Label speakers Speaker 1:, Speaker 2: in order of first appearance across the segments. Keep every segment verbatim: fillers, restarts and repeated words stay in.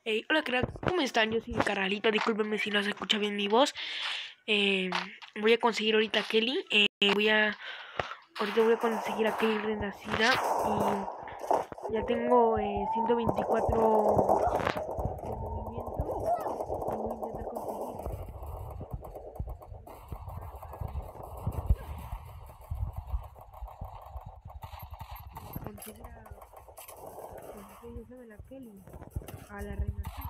Speaker 1: Hey, hola crack, ¿cómo están? Yo soy Carralito, discúlpenme si no se escucha bien mi voz. Eh, voy a conseguir ahorita a Kelly. Eh, voy a ahorita voy a conseguir a Kelly renacida y ya tengo eh, ciento veinticuatro de movimiento y voy a intentar conseguir. Conseguir a, pues ustedes saben, a Kelly, a la renacida.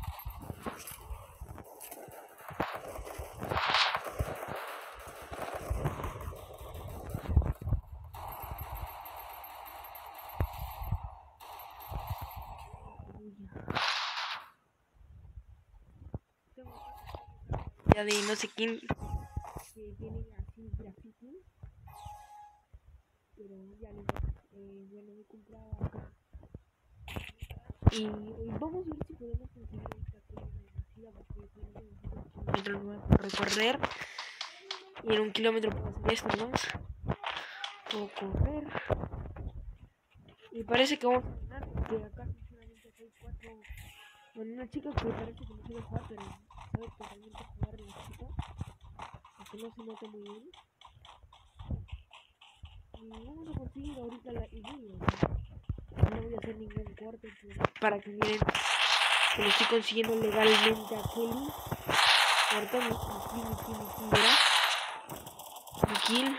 Speaker 1: Ya de no sé quién que tiene así graffiti, pero ya les eh, bueno, me he comprado acá. Y, y vamos a ver si podemos conseguir esta Kelly renacida, porque solamente un kilómetro por recorrer y en un kilómetro puedo hacer esto, ¿no? Puedo correr y parece que vamos a ganar, porque acá sinceramente hay cuatro, bueno, una chica que parece que no quiere jugar, pero sabe que realmente jugar la chica, aunque no se nota muy bien. Y vamos a conseguir ahorita la idea, no voy a hacer ningún corte para que miren que lo estoy consiguiendo legalmente a Kelly. Ahorita mi kill, mi kill, mi kill, ¿verdad? Mi kill.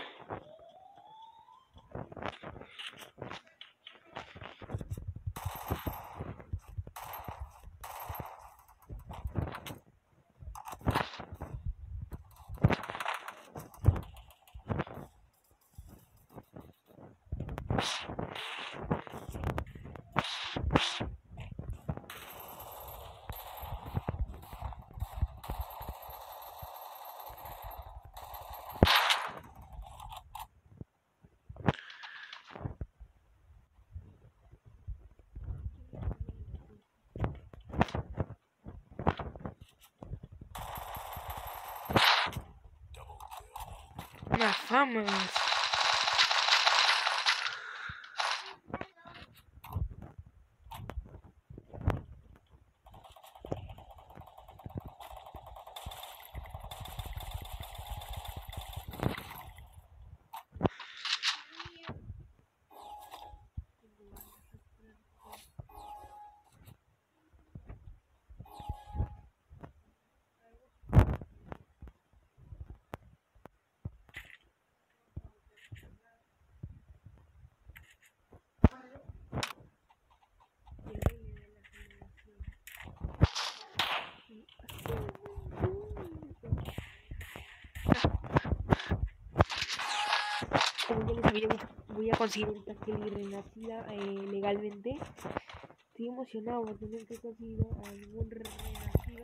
Speaker 1: Una fama. Como ya les había dicho, voy a conseguir esta Kelly renacida eh, legalmente. Estoy emocionado porque nunca he conseguido a algún renacido.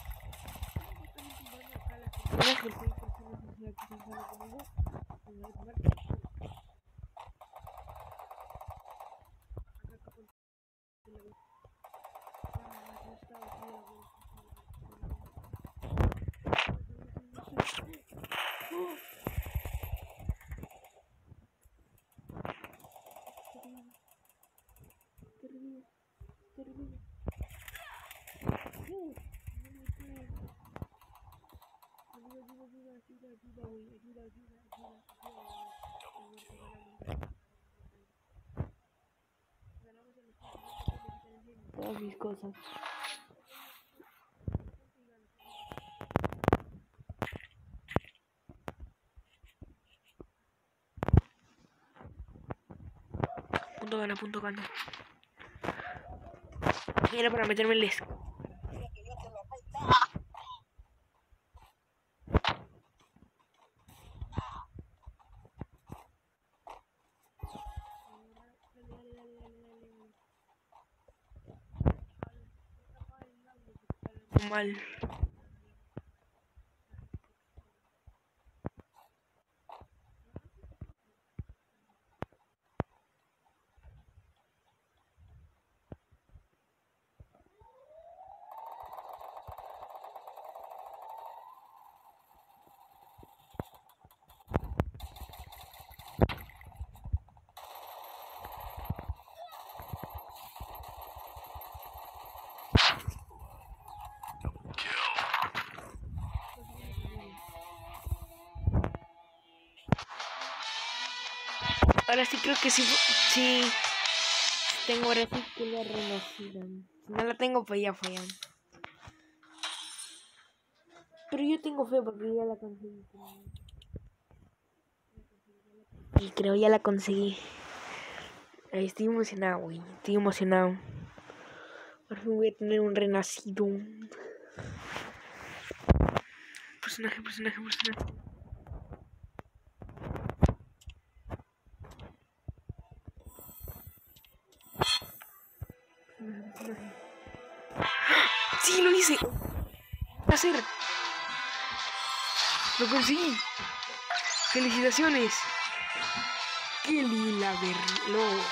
Speaker 1: Estamos intentando acá las personas, porque hay personas así aquí que están conmigo. Me voy a tomar. Acá con la ah, no estaba aquí la voz. Terrible, terrible. No, no me puedo. Ayuda, ayuda, ayuda, ayuda, ayuda, güey. Ayuda, ayuda, ayuda, ayuda. Ganamos el juego. Todas mis cosas. Punto gana, punto gana. Era para meterme el esco. Mal. Ahora sí creo que sí, sí. Tengo ahora sí que la renacida. Si no la tengo, pues ya fue. Pero yo tengo fe porque ya la conseguí. Y creo ya la conseguí. Ay, estoy emocionado, güey. Estoy emocionado. Por fin voy a tener un renacido. Personaje, personaje, personaje. ¡Sí, lo hice! ¿Qué hacer? ¡Lo conseguí! ¡Felicitaciones! Kelly la verlo.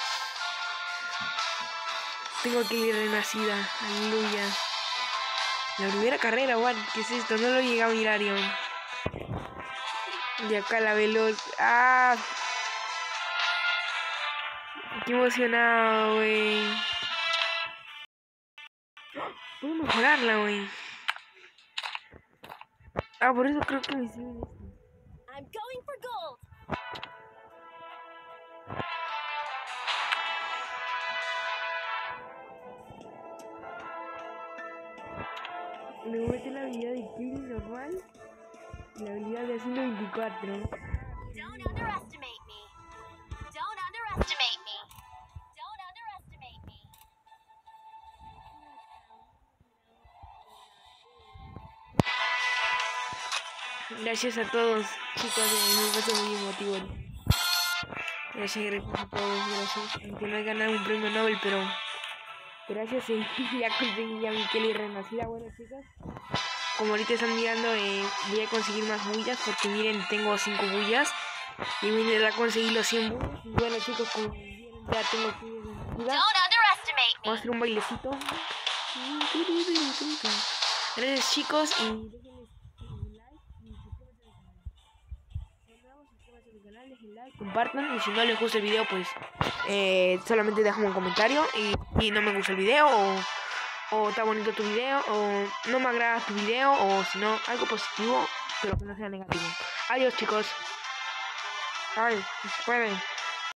Speaker 1: Tengo Kelly renacida. Aleluya. La primera carrera, Juan. ¿Qué es esto? No lo llegué a mirar yo. De acá la veloz. ¡Ah! Qué emocionado, güey. Puedo mejorarla, güey. Ah, por eso creo que me sirve esto. I'm going for gold. Me voy a meter la habilidad de Kelly normal y la habilidad de ciento veinticuatro. Don't underestimate me. Don't underestimate me. Don't underestimate me. Gracias a todos, chicos, me parece muy emotivo. Gracias, gracias a todos, gracias. Aunque no he ganado un premio Nobel, pero gracias, sí, ya conseguí ya mi Kelly renacida. Bueno, chicos, como ahorita están mirando, eh, voy a conseguir más bullas, porque miren, tengo cinco bullas. Y miren, ya conseguí los cien bullas. Y bueno, chicos, como vieron, ya tengo Kelly renacida. Vamos a hacer un bailecito. Gracias, chicos, y compartan, y si no les gusta el video, pues eh, solamente déjame un comentario y, y no me gusta el video, o, o está bonito tu video, o no me agrada tu video, o si no, algo positivo, pero que no sea negativo. Adiós, chicos. Ay, se puede.